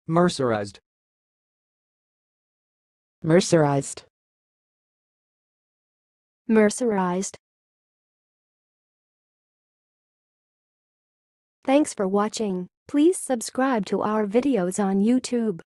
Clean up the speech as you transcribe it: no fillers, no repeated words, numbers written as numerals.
mercerized, mercerized, mercerized. Thanks for watching. Please subscribe to our videos on YouTube.